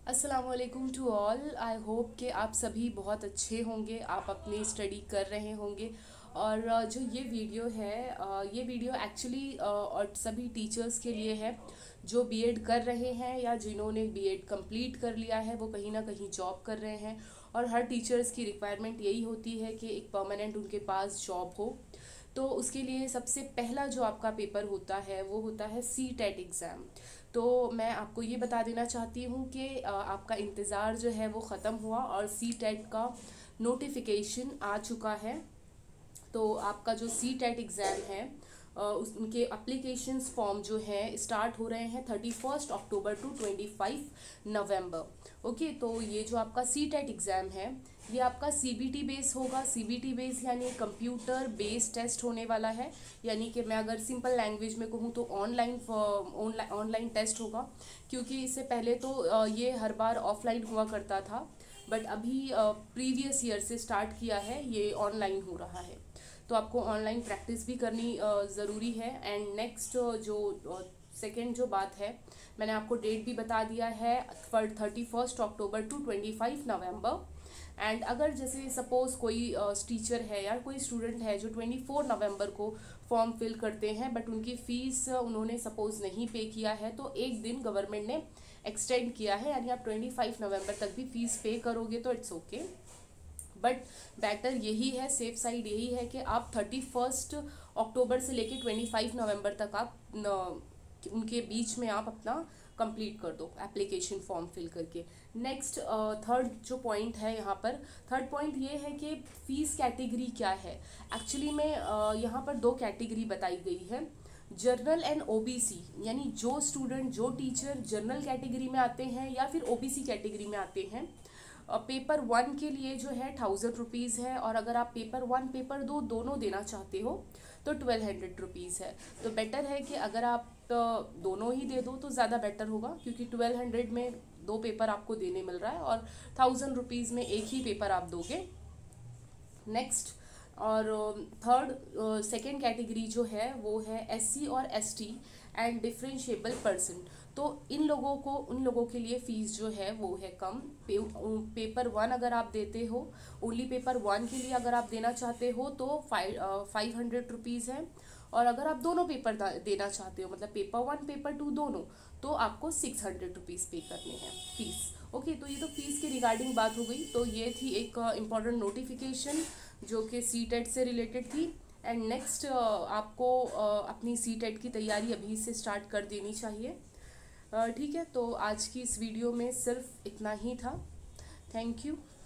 अस्सलाम वालेकुम to all. I hope कि आप सभी बहुत अच्छे होंगे, आप अपनी स्टडी कर रहे होंगे। और जो ये वीडियो है, ये वीडियो एक्चुअली और सभी टीचर्स के लिए है जो बीएड कर रहे हैं या जिन्होंने बीएड कंप्लीट कर लिया है, वो कहीं ना कहीं जॉब कर रहे हैं। और हर टीचर्स की रिक्वायरमेंट यही होती है कि एक परमानेंट उनके पास जॉब हो। तो उसके लिए सबसे पहला जो आपका पेपर होता है वो होता है सी टेट एग्ज़ाम। तो मैं आपको ये बता देना चाहती हूँ कि आपका इंतज़ार जो है वो ख़त्म हुआ और सी टेट का नोटिफिकेशन आ चुका है। तो आपका जो सी टेट एग्ज़ाम है, उनके एप्लीकेशंस फॉर्म जो है स्टार्ट हो रहे हैं 31 अक्टूबर टू 25 नवंबर। ओके, तो ये जो आपका सी टेट एग्ज़ाम है ये आपका सीबीटी बेस होगा। सीबीटी बेस यानी कंप्यूटर बेस्ड टेस्ट होने वाला है। यानी कि मैं अगर सिंपल लैंग्वेज में कहूँ तो ऑनलाइन टेस्ट होगा। क्योंकि इससे पहले तो ये हर बार ऑफलाइन हुआ करता था, बट अभी प्रीवियस ईयर से स्टार्ट किया है, ये ऑनलाइन हो रहा है। तो आपको ऑनलाइन प्रैक्टिस भी करनी ज़रूरी है। एंड नेक्स्ट जो सेकेंड जो बात है, मैंने आपको डेट भी बता दिया है for 31 October to 25 November. And अगर जैसे सपोज़ कोई टीचर है या कोई स्टूडेंट है जो 24 नवंबर को फॉर्म फिल करते हैं बट उनकी फ़ीस उन्होंने सपोज़ नहीं पे किया है, तो एक दिन गवर्नमेंट ने एक्सटेंड किया है, यानी आप 25 नवंबर तक भी फ़ीस पे करोगे तो इट्स ओके। बट बेटर यही है, सेफ साइड यही है कि आप 31 अक्टूबर से लेके 25 नवंबर तक आप उनके बीच में आप अपना कंप्लीट कर दो एप्लीकेशन फॉर्म फिल करके। नेक्स्ट थर्ड जो पॉइंट है यहाँ पर, थर्ड पॉइंट ये है कि फ़ीस कैटेगरी क्या है। एक्चुअली में यहाँ पर दो कैटेगरी बताई गई है, जर्नल एंड ओबीसी। यानी जो स्टूडेंट जो टीचर जनरल कैटेगरी में आते हैं या फिर ओबीसी कैटेगरी में आते हैं, पेपर वन के लिए जो है 1000 रुपीज़ है। और अगर आप पेपर वन पेपर दो दोनों देना चाहते हो तो 1200 रुपीज़ है। तो बेटर है कि अगर आप दोनों ही दे दो तो ज़्यादा बेटर होगा, क्योंकि 1200 में दो पेपर आपको देने मिल रहा है और 1000 रुपीज़ में एक ही पेपर आप दोगे। नेक्स्ट और थर्ड सेकेंड कैटेगरी जो है वो है एससी और एसटी एंड डिफरेंशिएबल पर्सन। तो इन लोगों को, उन लोगों के लिए फ़ीस जो है वो है कम। पेपर वन अगर आप देते हो, ओनली पेपर वन के लिए अगर आप देना चाहते हो तो 500 रुपीज़ है। और अगर आप दोनों पेपर देना चाहते हो, मतलब पेपर वन पेपर टू दोनों, तो आपको 600 रुपीज़ पे करने हैं फीस। ओके, तो ये तो फीस के रिगार्डिंग बात हो गई। तो ये थी एक इम्पॉर्टेंट नोटिफिकेशन जो कि सी टेट से रिलेटेड थी। एंड नेक्स्ट आपको अपनी सी टेट की तैयारी अभी से स्टार्ट कर देनी चाहिए। ठीक है, तो आज की इस वीडियो में सिर्फ इतना ही था। Thank you.